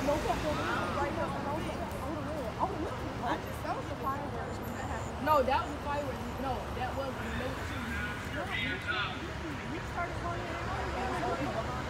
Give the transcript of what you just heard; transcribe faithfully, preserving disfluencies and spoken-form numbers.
No, that was right here. Oh, look. I just that was the fireworks when that happened. No, that was the fireworks. No, that wasn't. No, we started running.